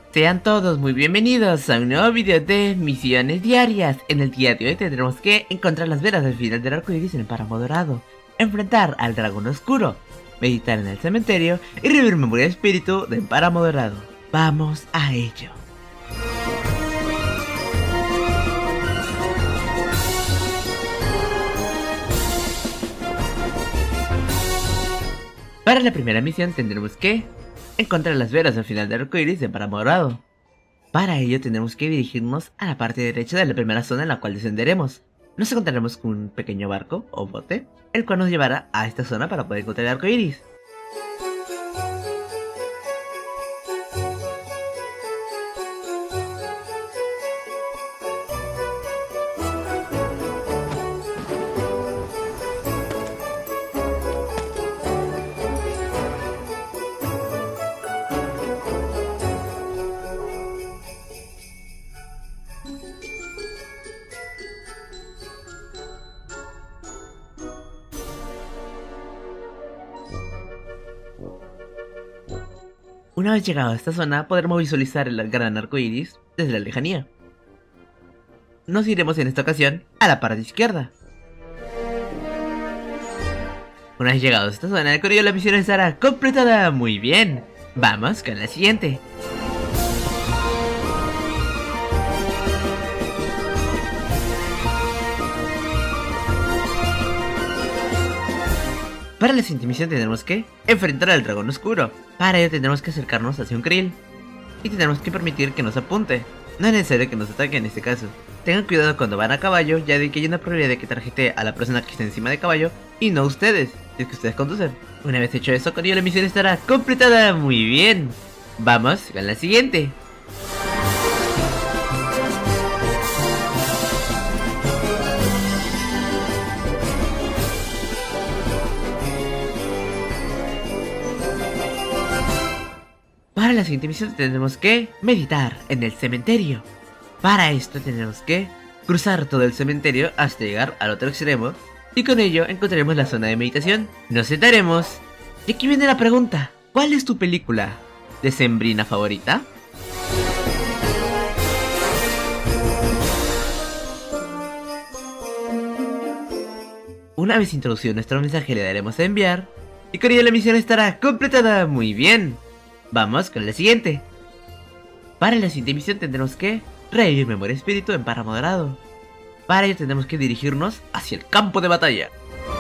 Sean todos muy bienvenidos a un nuevo video de misiones diarias. En el día de hoy tendremos que encontrar las velas del final del arco iris en el páramo dorado, enfrentar al dragón oscuro, meditar en el cementerio y revivir memoria de espíritu del páramo dorado. Vamos a ello. Para la primera misión tendremos que encontrar las velas al final del arco iris de páramo dorado. Para ello tendremos que dirigirnos a la parte derecha de la primera zona en la cual descenderemos. Nos encontraremos con un pequeño barco o bote, el cual nos llevará a esta zona para poder encontrar el arco iris. Una vez llegado a esta zona, podremos visualizar el gran arco iris desde la lejanía. Nos iremos en esta ocasión a la parte izquierda. Una vez llegado a esta zona, el corrido de la misión estará completada. Muy bien, vamos con la siguiente. Para la siguiente misión tendremos que enfrentar al dragón oscuro. Para ello tendremos que acercarnos hacia un krill y tendremos que permitir que nos apunte. No es necesario que nos ataque en este caso. Tengan cuidado cuando van a caballo, ya de que hay una probabilidad de que tarjetee a la persona que está encima de caballo y no ustedes, si es que ustedes conducen. Una vez hecho eso, con ello la misión estará completada. Muy bien, vamos con la siguiente. Para la siguiente misión tendremos que meditar en el cementerio. Para esto tendremos que cruzar todo el cementerio hasta llegar al otro extremo y con ello encontraremos la zona de meditación. Nos sentaremos y aquí viene la pregunta: ¿cuál es tu película decembrina favorita? Una vez introducido nuestro mensaje le daremos a enviar y con ello la misión estará completada. Muy bien, vamos con la siguiente. Para la siguiente misión tendremos que revivir memoria de espíritu en páramo dorado. Para ello tendremos que dirigirnos hacia el campo de batalla.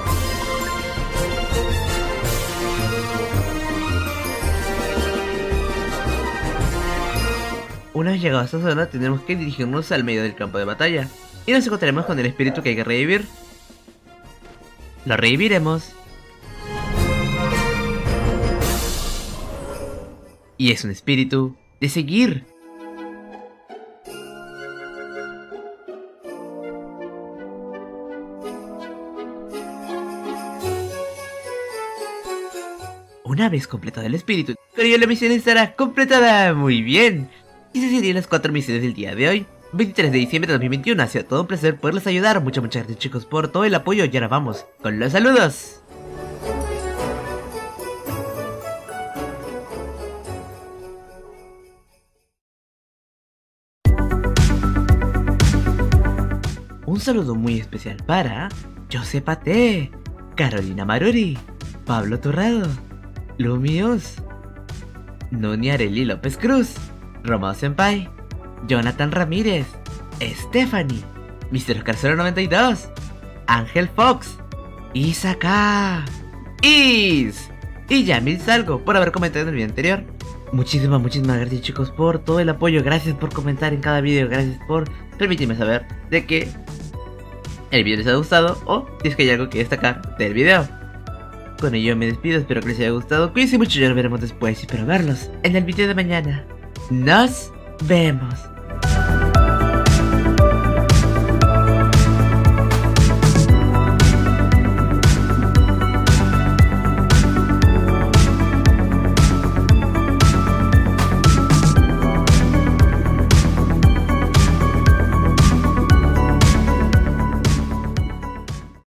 Una vez llegado a esta zona tendremos que dirigirnos al medio del campo de batalla y nos encontraremos con el espíritu que hay que revivir. Lo reviviremos. Y es un espíritu de seguir. Una vez completado el espíritu, con ello la misión estará completada. Muy bien. Y esas serían las 4 misiones del día de hoy, 23 de diciembre de 2021. Ha sido todo un placer poderles ayudar. Muchas gracias, chicos, por todo el apoyo. Y ahora vamos con los saludos. Un saludo muy especial para Josepa T, Carolina Maruri, Pablo Torrado, Lumius, Nuni Areli López Cruz, Romao Senpai, Jonathan Ramírez, Stephanie, Mr. Oscar 092, Ángel Fox, Isaka, Is y Yamil Salgo por haber comentado en el video anterior. Muchísimas gracias, chicos, por todo el apoyo. Gracias por comentar en cada video. Gracias por permitirme saber de que el video les ha gustado o si es que hay algo que destacar del video. Con ello me despido, espero que les haya gustado. Cuídense mucho, ya nos veremos después y espero verlos en el video de mañana. Nos vemos.